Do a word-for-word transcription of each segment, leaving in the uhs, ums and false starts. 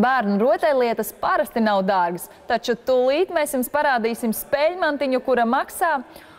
Bērnu rotaļlietas parasti nav dārgas, taču tūlīt mēs jums parādīsim spēļmantiņu, kura maksā,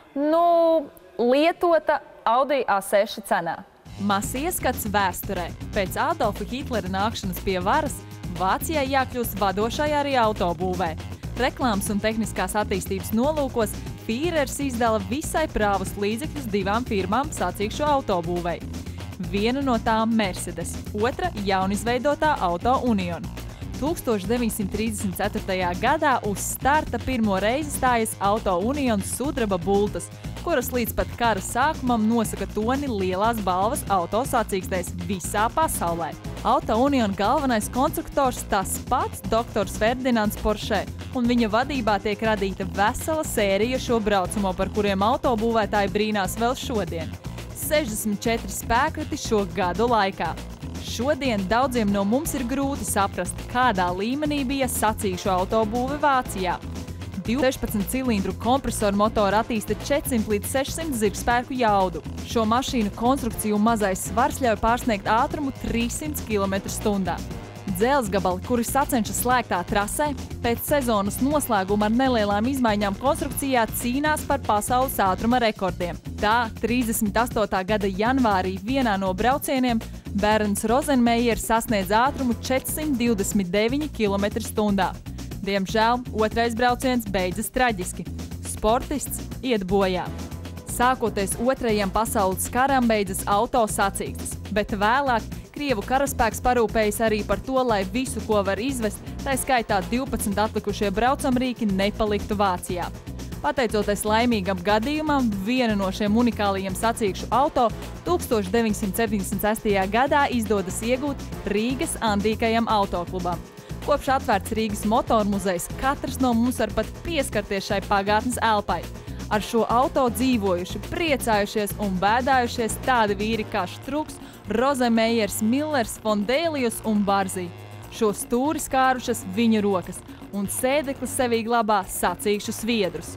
nu, lietota Audi A seši cenā. Mazs ieskats vēsturē. Pēc Adolfa Hitlera nākšanas pie varas Vācijai jākļūst vadošai arī autobūvē. Reklāmas un tehniskās attīstības nolūkos Fīrers izdala visai prāvus līdzekļus divām firmām sacīkšu autobūvei. Viena no tām Mercedes, otra jaunizveidotā Auto Union. tūkstoš deviņsimt trīsdesmit ceturtajā gadā uz starta pirmo reizi stājas Auto Union sudraba bultas, kuras līdz pat kara sākumam nosaka toni lielās balvas auto sacīkstēs visā pasaulē. Auto Union galvenais konstruktors tas pats doktors Ferdinands Porsche, un viņa vadībā tiek radīta vesela sērija šo braucamo, par kuriem autobūvētāji brīnās vēl šodien. sešdesmit četri spēkrati šo gadu laikā. Šodien daudziem no mums ir grūti saprast, kādā līmenī bija sacīkšu autobūve Vācijā. sešpadsmit cilindru kompresoru motoru attīsta četrsimt līdz sešsimt zirgspēku jaudu. Šo mašīnu konstrukciju mazais svars ļauj pārsniegt ātrumu trīssimts kilometru stundā. Dzelzgabali, kuri sacenšas slēgtā trasē, pēc sezonas noslēguma ar nelielām izmaiņām konstrukcijā cīnās par pasaules ātruma rekordiem. Tā trīsdesmit astotā gada janvārī vienā no braucieniem Bernds Rozenmejers sasniedz ātrumu četrsimt divdesmit deviņi kilometri stundā. Diemžēl otrais brauciens beidzas traģiski. Sportists iet bojā. Sākoties otrajam pasaules karam beidzas auto sacīkstes, bet vēlāk Krievu karaspēks parūpējas arī par to, lai visu, ko var izvest, tā skaitā divpadsmit atlikušie braucamrīki nepaliktu Vācijā. Pateicoties laimīgam gadījumam, viena no šiem unikālajiem sacīkšu auto tūkstoš deviņsimt septiņdesmit sestajā gadā izdodas iegūt Rīgas Andīkajam autoklubam. Kopš atvērts Rīgas motormuzejs, katrs no mums var pat pieskarties šai pagātnes elpai. Ar šo auto dzīvojuši, priecājušies un bēdājušies tādi vīri kā Štruks, Rozenmejers, Millers, Fondēlijus un Barzī. Šo stūri skārušas viņa rokas, un sēdeklis sevī glabā sacīkšu sviedrus.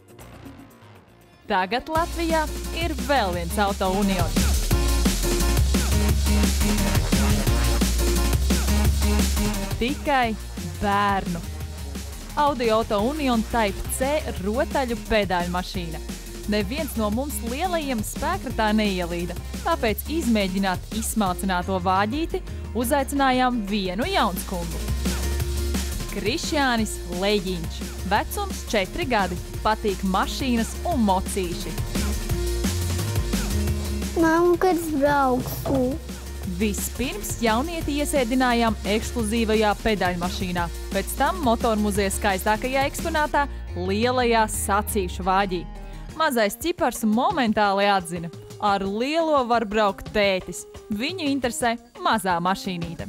Tagad Latvijā ir vēl viens Auto Union. Tikai bērnu. Audi Auto Union Type C rotaļu pedāļu mašīna. Neviens no mums lielajiem spēkratā neielīda, tāpēc izmēģināt izsmalcināto vāģīti uzaicinājām vienu jaunskundu. Krišjānis Leģiņš. Vecums četri gadi. Patīk mašīnas un mocīši. Mamma, kad es braukšu? Vispirms jaunieti iesēdinājām ekskluzīvajā pedaļmašīnā, pēc tam motormuzeja skaistākajā eksponātā lielajā sacīkšu vāģī. Mazais cipars momentāli atzina, ar lielo var braukt tētis. Viņu interesē mazā mašīnīte.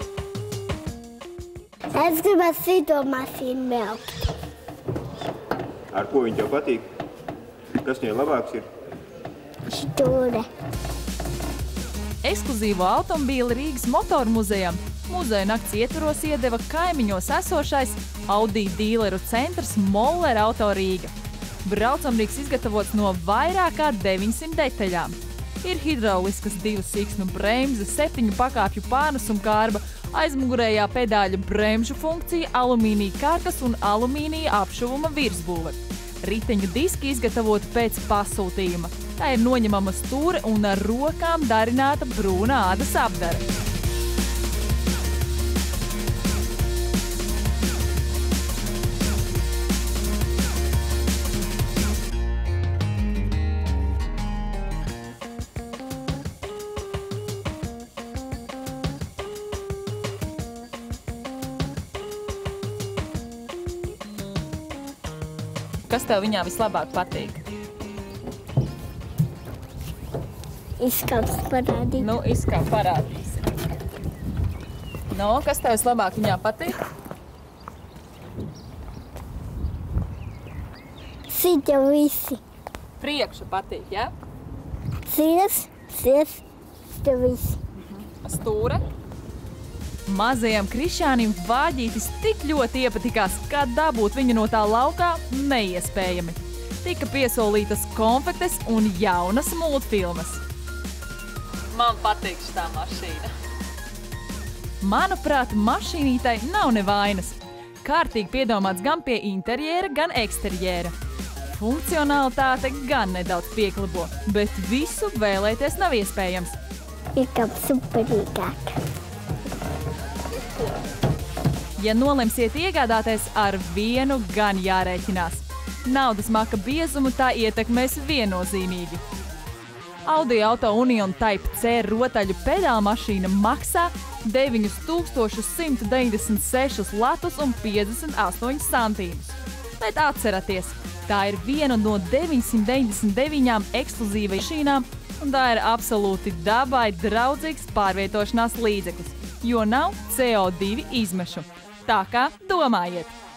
Es gribētu šito mašīnu braukt. Ar ko viņa tev patīk? Kas viņai labāks ir? Stūre. Ekskluzīvo automobīli Rīgas motormuzejam muzeja nakts ietvaros iedeva kaimiņos esošais Audi dīleru centrs Moller Auto Rīga. Braucamrīks izgatavots no vairāk kā deviņsimt detaļām. Ir hidrauliskas divu siksnu bremzes, septiņu pakāpju pārnesuma kārba, aizmugurējā pedāļu bremžu funkcija, alumīnija karkas un alumīnija apšuvuma virsbūve. Riteņu diski izgatavoti pēc pasūtījuma. Tā ir noņemama stūre un ar rokām darināta brūna ādas apdara. Kas tev viņā vislabāk patīk? Izskats parādīt. Nu, izskats parādīsim. Nu, kas tev vislabāk viņā patīk? Sita visi. Priekša patīk, ja? Sies, sies, sita visi. Stūre. Mazajam Krišjānim vāģītis tik ļoti iepatikās, ka dabūt viņu no tā laukā neiespējami. Tika piesolītas konfektes un jaunas multfilmas. Man patīk šitā mašīna. Manuprāt, mašīnītai nav nevainas. Kārtīgi piedomāts gan pie interjera, gan eksterjera. Funkcionalitāte gan nedaudz pieklibo, bet visu vēlēties nav iespējams. Ir kā superīgāk. Ja nolemsiet iegādāties, ar vienu gan jārēķinās. Naudas maka biezumu tā ietekmēs viennozīmīgi. Audi Auto Union Type C rotaļu pedāla mašīna maksā deviņus tūkstošus simt deviņdesmit sešus latus un piecdesmit astoņus santīmus. Bet atceraties, tā ir viena no deviņsimt deviņdesmit deviņām ekskluzīvajām mašīnām, un tā ir absolūti dabai draudzīgs pārvietošanās līdzeklis, jo nav C O divi izmešu. Tā kā domājiet!